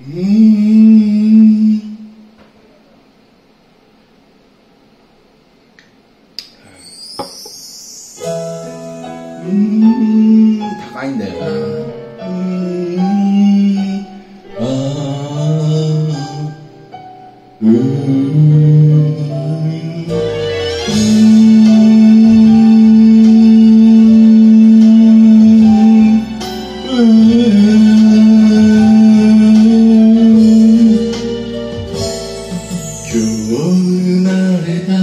高いんだよな。今日生まれた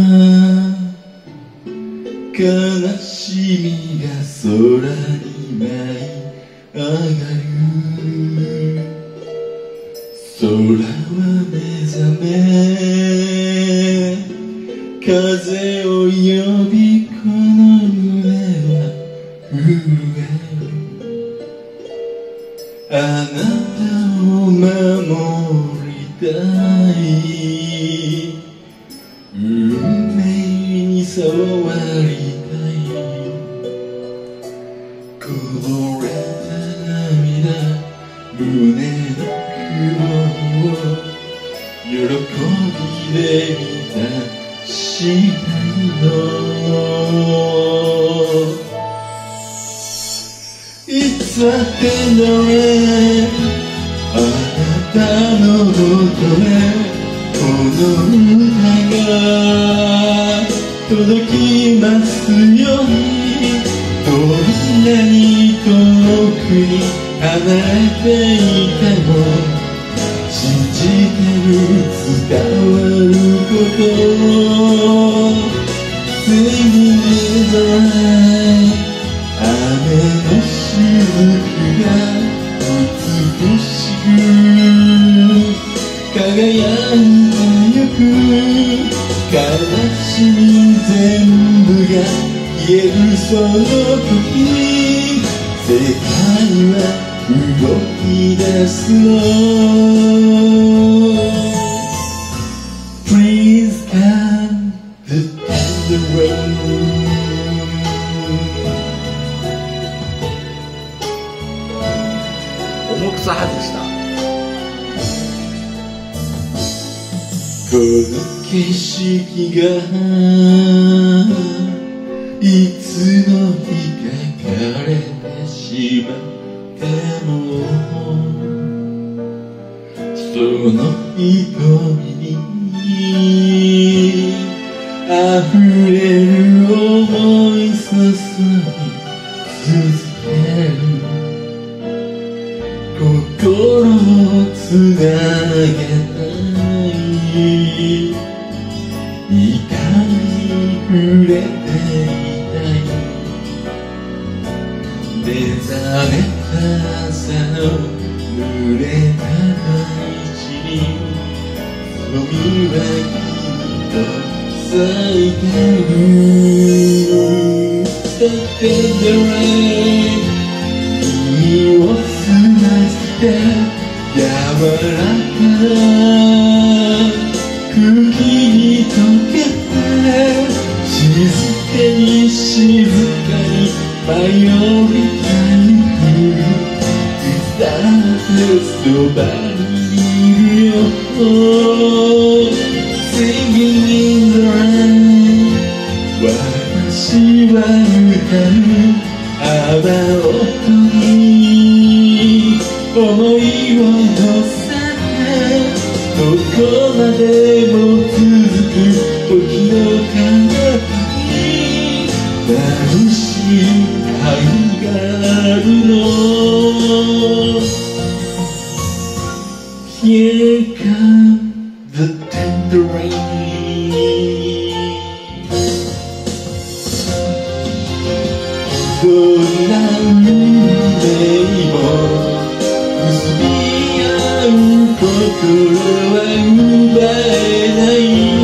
悲しみが空に舞い上がる。空は目覚め風を呼びこの胸は震える。あなたを守りたい。運命に触りたい。こぼれた涙胸の雲を喜びで満たしたいの。It's a tender rain あなたのもとへこの歌が届きますように。どんなに遠くに離れていても信じてる伝わること。 Singing in the rain 雨のしずくが美しく輝いてゆく。悲しみ全部が消えるその時世界は動き出すの。 Please come the tender rain 重くさ外した。 この景色がいつの日か枯れてしまってもその瞳に溢れる想い注ぎ続ける。心をつなげたい。光に触れていたい。目覚めた朝の濡れた大地に海はきっと咲いてる。 Step in the rain 耳を澄まして柔らかな空気に溶けて静かに静かに舞い降りたい。歌ってそばにいるよ。 Singing in the rain 私は歌う雨音に思いを乗せてどこまでも続く時の彼方に眩しい愛があるの。 Here comes the tender rain どんな運命も結び合う心は奪えない。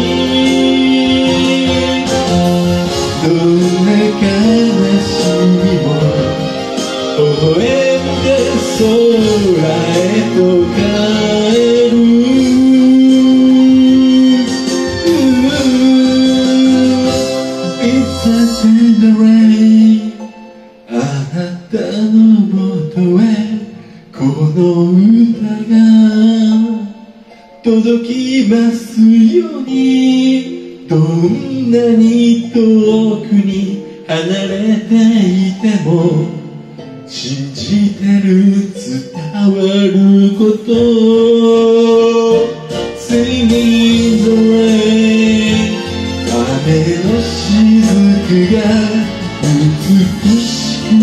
どんな悲しみも微笑んで空へと帰る。 It's a tender rain あなたのもとへこのが届きますように、どんなに遠くに離れていても信じてる、伝わること。 Singing the rain、 雨の雫が美しく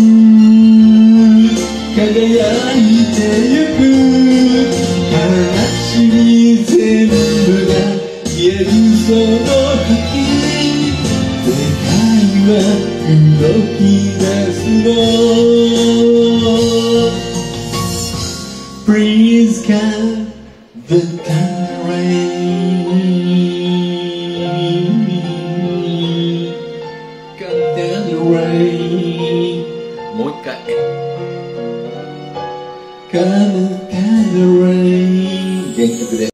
輝いてゆく、悲しみ全部が消えるその時、世界は動き出すの。 Please come the thunder rain、 Come thunder rain、 もう一回 Come thunder rain、 原曲で